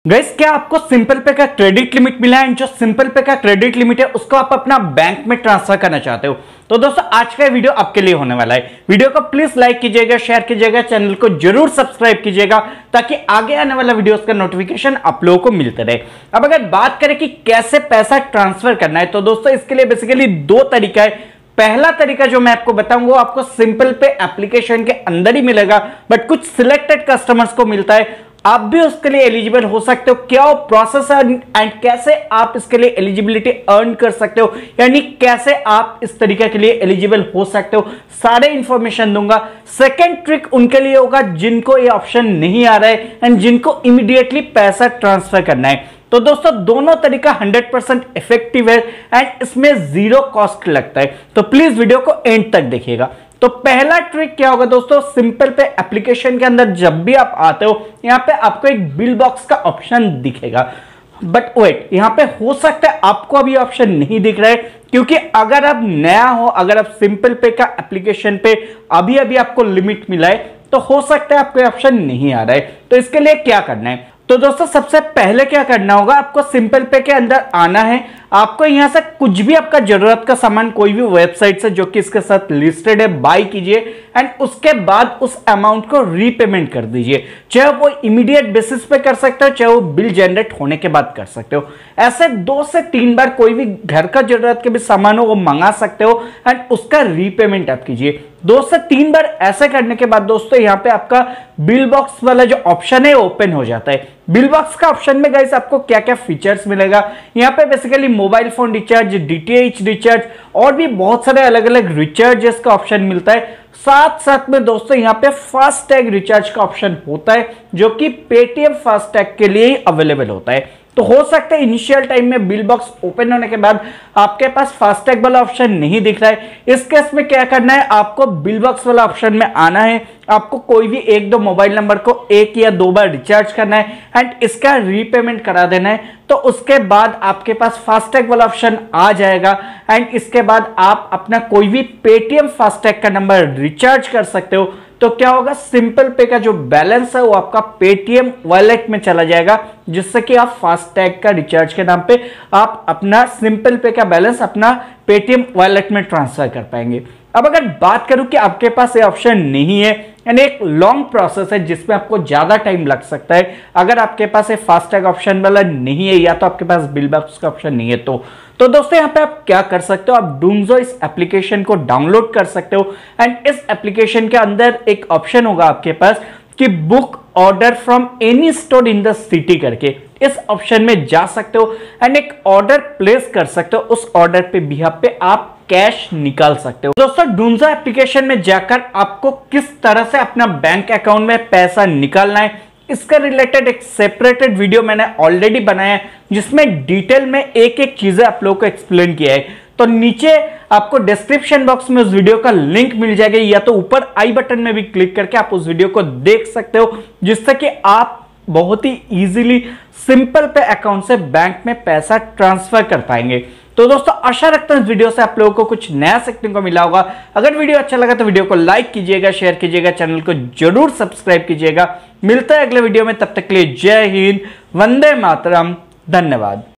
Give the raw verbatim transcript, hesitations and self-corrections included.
Guys, क्या आपको simple पे का क्रेडिट लिमिट मिला है? जो सिंपल पे का क्रेडिट लिमिट है उसको आप अपना बैंक में ट्रांसफर करना चाहते हो तो दोस्तों आज का वीडियो आपके लिए होने वाला है। वीडियो को प्लीज लाइक कीजिएगा, शेयर कीजिएगा, चैनल को जरूर सब्सक्राइब कीजिएगा ताकि आगे आने वाला वीडियोस का नोटिफिकेशन आप लोगों को मिलते रहे। अब अगर बात करें कि कैसे पैसा ट्रांसफर करना है तो दोस्तों इसके लिए बेसिकली दो तरीका है। पहला तरीका जो मैं आपको बताऊंगा वो आपको सिंपल पे एप्लीकेशन के अंदर ही मिलेगा, बट कुछ सिलेक्टेड कस्टमर्स को मिलता है। आप भी उसके लिए एलिजिबल हो सकते हो। क्या वो प्रोसेस है एंड कैसे आप इसके लिए एलिजिबिलिटी अर्न कर सकते हो, यानी कैसे आप इस तरीके के लिए एलिजिबल हो सकते हो, सारे इंफॉर्मेशन दूंगा। सेकेंड ट्रिक उनके लिए होगा जिनको ये ऑप्शन नहीं आ रहा है एंड जिनको इमीडिएटली पैसा ट्रांसफर करना है। तो दोस्तों दोनों तरीका हंड्रेड परसेंट इफेक्टिव है एंड इसमें जीरो कॉस्ट लगता है, तो प्लीज वीडियो को एंड तक देखिएगा। तो पहला ट्रिक क्या होगा दोस्तों, सिंपल पे एप्लीकेशन के अंदर जब भी आप आते हो यहां पे आपको एक बिल बॉक्स का ऑप्शन दिखेगा, बट वेट, यहां पे हो सकता है आपको अभी ऑप्शन नहीं दिख रहा है क्योंकि अगर आप नया हो, अगर आप सिंपल पे का एप्लीकेशन पे अभी अभी आपको लिमिट मिला है तो हो सकता है आपको ऑप्शन नहीं आ रहा है। तो इसके लिए क्या करना है, तो दोस्तों सबसे पहले क्या करना होगा, आपको सिंपल पे के अंदर आना है। आपको यहां से कुछ भी आपका जरूरत का सामान कोई भी वेबसाइट से जो कि इसके साथ लिस्टेड है बाय कीजिए एंड उसके बाद उस अमाउंट को रीपेमेंट कर दीजिए। चाहे वो इमीडिएट बेसिस पे कर सकते हो, चाहे वो बिल जनरेट होने के बाद कर सकते हो। ऐसे दो से तीन बार कोई भी घर का जरूरत के भी सामान हो वो मंगा सकते हो एंड उसका रीपेमेंट आप कीजिए। दो से तीन बार ऐसे करने के बाद दोस्तों यहाँ पे आपका बिल बॉक्स वाला जो ऑप्शन है ओपन हो जाता है। बिल बॉक्स का ऑप्शन में गाइस आपको क्या क्या फीचर्स मिलेगा, यहाँ पे basically mobile phone recharge, DTH recharge और भी बहुत सारे अलग अलग रिचार्जेस का ऑप्शन मिलता है। साथ साथ में दोस्तों यहाँ पे फास्टैग रिचार्ज का ऑप्शन होता है जो कि पेटीएम फास्टैग के लिए ही अवेलेबल होता है। तो हो सकता है इनिशियल टाइम में बिल बॉक्स ओपन होने के बाद आपके पास फास्टैग वाला ऑप्शन नहीं दिख रहा है। इस केस में क्या करना है, आपको बिल बॉक्स वाला ऑप्शन में आना है। आपको कोई भी एक दो मोबाइल नंबर को एक या दो बार रिचार्ज करना है एंड इसका रीपेमेंट करा देना है। तो उसके बाद आपके पास फास्टैग वाला ऑप्शन आ जाएगा एंड इसके बाद आप अपना कोई भी पेटीएम फास्टैग का नंबर रिचार्ज कर सकते हो। तो क्या होगा, सिंपल पे का जो बैलेंस है वो आपका पेटीएम वॉलेट में चला जाएगा, जिससे कि आप फास्टैग का रिचार्ज के नाम पे आप अपना सिंपल पे का बैलेंस अपना पेटीएम वॉलेट में ट्रांसफर कर पाएंगे। अब अगर बात करूं कि आपके पास ये ऑप्शन नहीं है यानी एक लॉन्ग प्रोसेस है जिसमें आपको ज्यादा टाइम लग सकता है, अगर आपके पास ये फास्टैग ऑप्शन वाला नहीं है या तो आपके पास बिल बॉक्स का ऑप्शन नहीं है तो तो दोस्तों यहाँ पे आप क्या कर सकते हो, आप डूम्जो इस एप्लीकेशन को डाउनलोड कर सकते हो एंड इस एप्लीकेशन के अंदर एक ऑप्शन होगा आपके पास कि book order from any store in the city करके, इस ऑप्शन में जा सकते हो एंड एक ऑर्डर प्लेस कर सकते हो। उस ऑर्डर पे बिहाफ पे आप कैश निकाल सकते हो। दोस्तों डूम्जो एप्लीकेशन में जाकर आपको किस तरह से अपना बैंक अकाउंट में पैसा निकालना है इसका रिलेटेड एक सेपरेटेड वीडियो मैंने ऑलरेडी बनाया है जिसमें डिटेल में एक एक चीजें आप लोगों को एक्सप्लेन किया है। तो नीचे आपको डिस्क्रिप्शन बॉक्स में उस वीडियो का लिंक मिल जाएगा या तो ऊपर आई बटन में भी क्लिक करके आप उस वीडियो को देख सकते हो, जिससे कि आप बहुत ही इजीली सिंपल पे अकाउंट से बैंक में पैसा ट्रांसफर कर पाएंगे। तो दोस्तों आशा रखता हूं इस वीडियो से आप लोगों को कुछ नया सीखने को मिला होगा। अगर वीडियो अच्छा लगा तो वीडियो को लाइक कीजिएगा, शेयर कीजिएगा, चैनल को जरूर सब्सक्राइब कीजिएगा। मिलता है अगले वीडियो में, तब तक के लिए जय हिंद, वंदे मातरम, धन्यवाद।